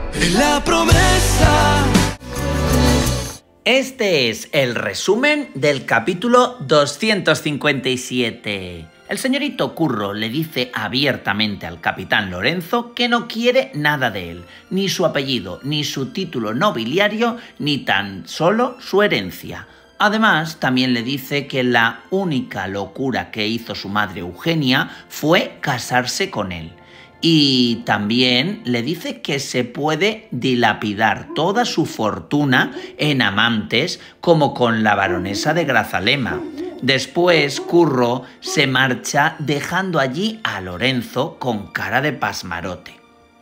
Es la promesa. Este es el resumen del capítulo 257. El señorito Curro le dice abiertamente al capitán Lorenzo que no quiere nada de él, ni su apellido, ni su título nobiliario, ni tan solo su herencia. Además, también le dice que la única locura que hizo su madre Eugenia fue casarse con él. Y también le dice que se puede dilapidar toda su fortuna en amantes como con la baronesa de Grazalema. Después, Curro se marcha dejando allí a Lorenzo con cara de pasmarote.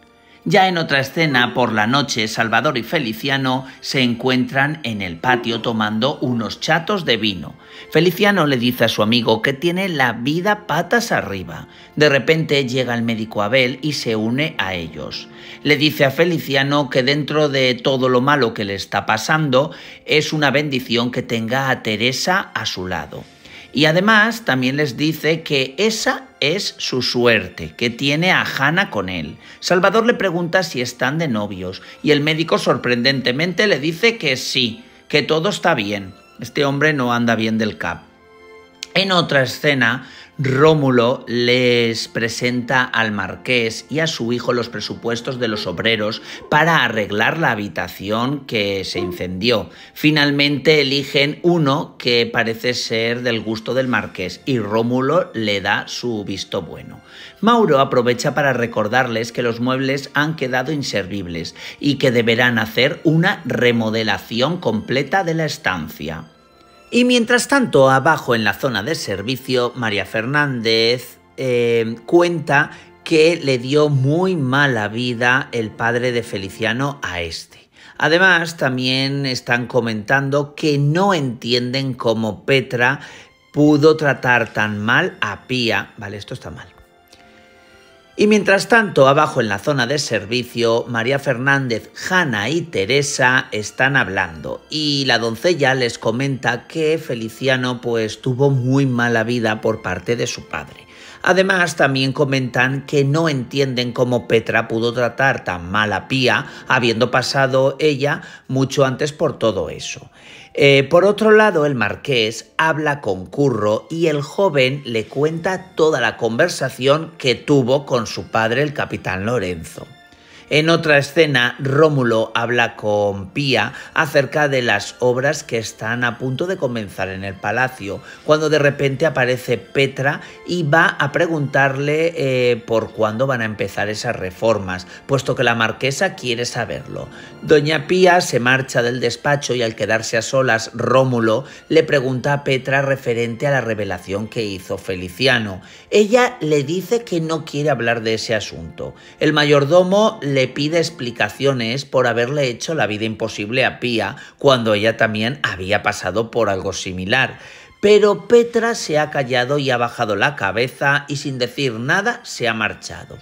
Ya en otra escena, por la noche, Salvador y Feliciano se encuentran en el patio tomando unos chatos de vino. Feliciano le dice a su amigo que tiene la vida patas arriba. De repente llega el médico Abel y se une a ellos. Le dice a Feliciano que dentro de todo lo malo que le está pasando, es una bendición que tenga a Teresa a su lado. Y además también les dice que esa es su suerte, que tiene a Hanna con él. Salvador le pregunta si están de novios y el médico sorprendentemente le dice que sí, que todo está bien. Este hombre no anda bien del cap. En otra escena, Rómulo les presenta al marqués y a su hijo los presupuestos de los obreros para arreglar la habitación que se incendió. Finalmente eligen uno que parece ser del gusto del marqués y Rómulo le da su visto bueno. Mauro aprovecha para recordarles que los muebles han quedado inservibles y que deberán hacer una remodelación completa de la estancia. Y mientras tanto, abajo en la zona de servicio, María Fernández cuenta que le dio muy mala vida el padre de Feliciano a este. Además, también están comentando que no entienden cómo Petra pudo tratar tan mal a Pía. Vale, esto está mal. Y mientras tanto, abajo en la zona de servicio, María Fernández, Hanna y Teresa están hablando y la doncella les comenta que Feliciano pues tuvo muy mala vida por parte de su padre. Además, también comentan que no entienden cómo Petra pudo tratar tan mal a Pía, habiendo pasado ella mucho antes por todo eso. Por otro lado, el marqués habla con Curro y el joven le cuenta toda la conversación que tuvo con su padre, el capitán Lorenzo. En otra escena, Rómulo habla con Pía acerca de las obras que están a punto de comenzar en el palacio, cuando de repente aparece Petra y va a preguntarle por cuándo van a empezar esas reformas, puesto que la marquesa quiere saberlo. Doña Pía se marcha del despacho y al quedarse a solas, Rómulo le pregunta a Petra referente a la revelación que hizo Feliciano. Ella le dice que no quiere hablar de ese asunto. El mayordomo le pide explicaciones por haberle hecho la vida imposible a Pía cuando ella también había pasado por algo similar. Pero Petra se ha callado y ha bajado la cabeza y sin decir nada se ha marchado.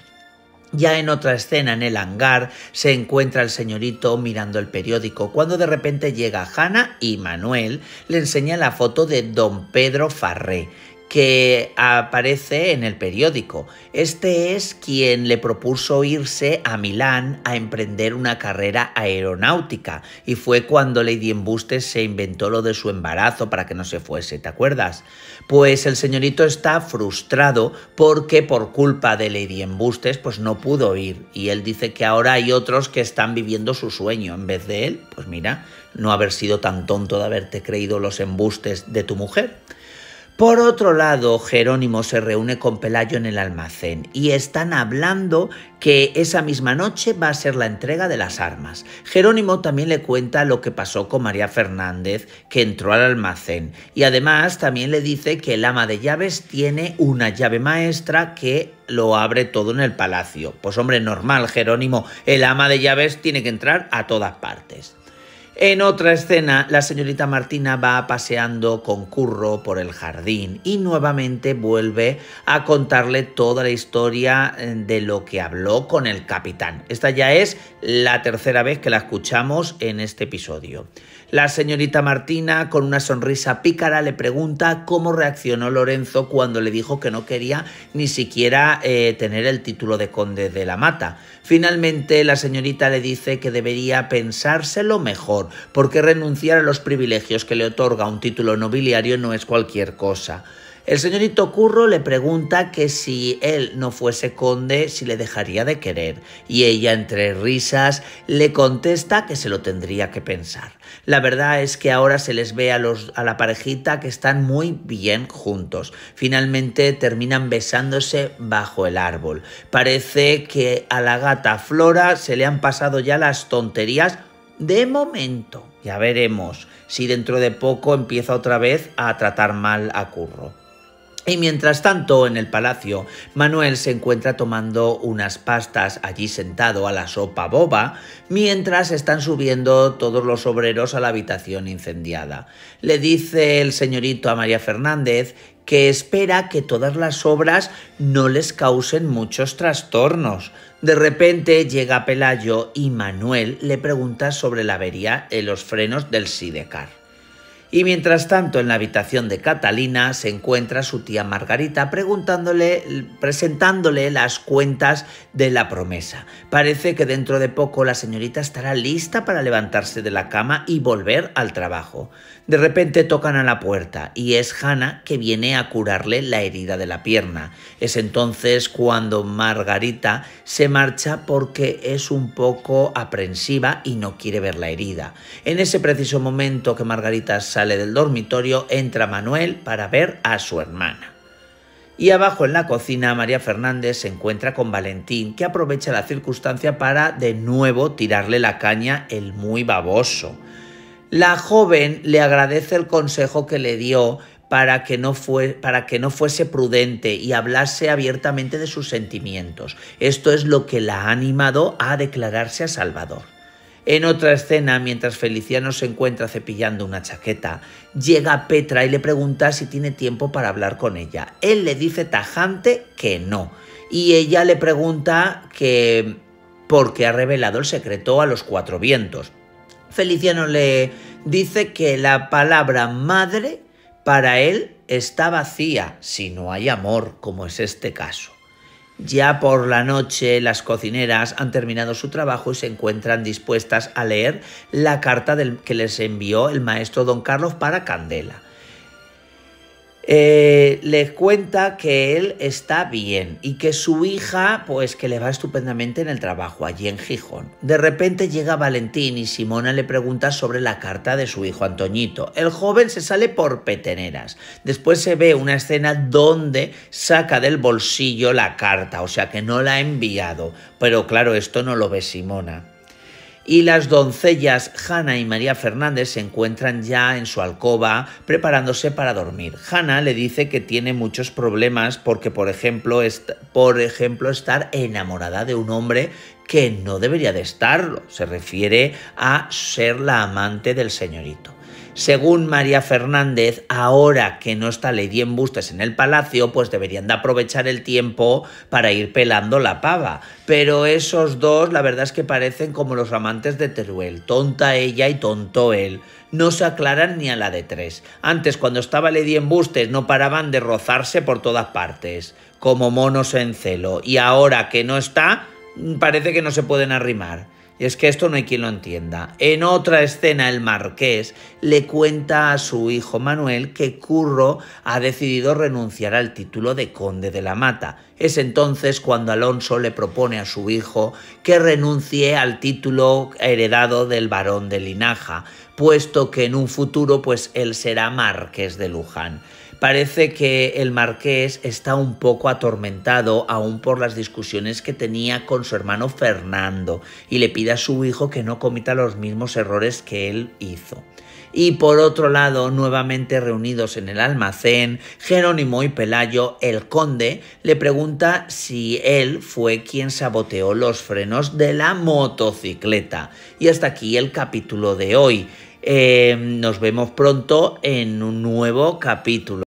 Ya en otra escena en el hangar se encuentra el señorito mirando el periódico cuando de repente llega Hanna y Manuel le enseña la foto de don Pedro Farré, que aparece en el periódico. Este es quien le propuso irse a Milán a emprender una carrera aeronáutica y fue cuando Lady Embustes se inventó lo de su embarazo para que no se fuese, ¿te acuerdas? Pues el señorito está frustrado porque por culpa de Lady Embustes pues no pudo ir y él dice que ahora hay otros que están viviendo su sueño en vez de él. Pues mira, no haber sido tan tonto de haberte creído los embustes de tu mujer. Por otro lado, Jerónimo se reúne con Pelayo en el almacén y están hablando que esa misma noche va a ser la entrega de las armas. Jerónimo también le cuenta lo que pasó con María Fernández, que entró al almacén, y además también le dice que el ama de llaves tiene una llave maestra que lo abre todo en el palacio. Pues hombre, normal, Jerónimo, el ama de llaves tiene que entrar a todas partes. En otra escena, la señorita Martina va paseando con Curro por el jardín y nuevamente vuelve a contarle toda la historia de lo que habló con el capitán. Esta ya es la tercera vez que la escuchamos en este episodio. La señorita Martina, con una sonrisa pícara, le pregunta cómo reaccionó Lorenzo cuando le dijo que no quería ni siquiera tener el título de conde de la Mata. Finalmente, la señorita le dice que debería pensárselo mejor, porque renunciar a los privilegios que le otorga un título nobiliario no es cualquier cosa. El señorito Curro le pregunta que si él no fuese conde, si le dejaría de querer, y ella, entre risas, le contesta que se lo tendría que pensar. La verdad es que ahora se les ve a la parejita que están muy bien juntos. Finalmente terminan besándose bajo el árbol. Parece que a la gata Flora se le han pasado ya las tonterías de momento. Ya veremos si dentro de poco empieza otra vez a tratar mal a Curro. Y mientras tanto, en el palacio, Manuel se encuentra tomando unas pastas allí sentado a la sopa boba, mientras están subiendo todos los obreros a la habitación incendiada. Le dice el señorito a María Fernández que espera que todas las obras no les causen muchos trastornos. De repente llega Pelayo y Manuel le pregunta sobre la avería en los frenos del sidecar. Y mientras tanto, en la habitación de Catalina se encuentra su tía Margarita presentándole las cuentas de la promesa. Parece que dentro de poco la señorita estará lista para levantarse de la cama y volver al trabajo. De repente tocan a la puerta y es Hanna que viene a curarle la herida de la pierna. Es entonces cuando Margarita se marcha porque es un poco aprensiva y no quiere ver la herida. En ese preciso momento que Margarita sale del dormitorio, entra Manuel para ver a su hermana. Y abajo en la cocina, María Fernández se encuentra con Valentín, que aprovecha la circunstancia para de nuevo tirarle la caña el muy baboso. La joven le agradece el consejo que le dio para que no fuese prudente y hablase abiertamente de sus sentimientos. Esto es lo que la ha animado a declararse a Salvador. En otra escena, mientras Feliciano se encuentra cepillando una chaqueta, llega Petra y le pregunta si tiene tiempo para hablar con ella. Él le dice tajante que no, y ella le pregunta que por qué ha revelado el secreto a los cuatro vientos. Feliciano le dice que la palabra madre para él está vacía si no hay amor, como es este caso. Ya por la noche las cocineras han terminado su trabajo y se encuentran dispuestas a leer la carta que les envió el maestro don Carlos para Candela. Les cuenta que él está bien y que su hija, pues que le va estupendamente en el trabajo allí en Gijón. De repente llega Valentín y Simona le pregunta sobre la carta de su hijo Antoñito. El joven se sale por peteneras. Después se ve una escena donde saca del bolsillo la carta, o sea que no la ha enviado. Pero claro, esto no lo ve Simona. Y las doncellas Hanna y María Fernández se encuentran ya en su alcoba preparándose para dormir. Hanna le dice que tiene muchos problemas porque, por ejemplo, estar enamorada de un hombre que no debería de estarlo. Se refiere a ser la amante del señorito. Según María Fernández, ahora que no está Lady Embustes en el palacio, pues deberían de aprovechar el tiempo para ir pelando la pava. Pero esos dos, la verdad es que parecen como los amantes de Teruel. Tonta ella y tonto él. No se aclaran ni a la de tres. Antes, cuando estaba Lady Embustes, no paraban de rozarse por todas partes, como monos en celo. Y ahora que no está, parece que no se pueden arrimar. Y es que esto no hay quien lo entienda. En otra escena, el marqués le cuenta a su hijo Manuel que Curro ha decidido renunciar al título de conde de la Mata. Es entonces cuando Alonso le propone a su hijo que renuncie al título heredado del barón de Linaja, puesto que en un futuro pues él será marqués de Luján. Parece que el marqués está un poco atormentado aún por las discusiones que tenía con su hermano Fernando y le pide a su hijo que no cometa los mismos errores que él hizo. Y por otro lado, nuevamente reunidos en el almacén, Jerónimo y Pelayo, el conde, le pregunta si él fue quien saboteó los frenos de la motocicleta. Y hasta aquí el capítulo de hoy. Nos vemos pronto en un nuevo capítulo.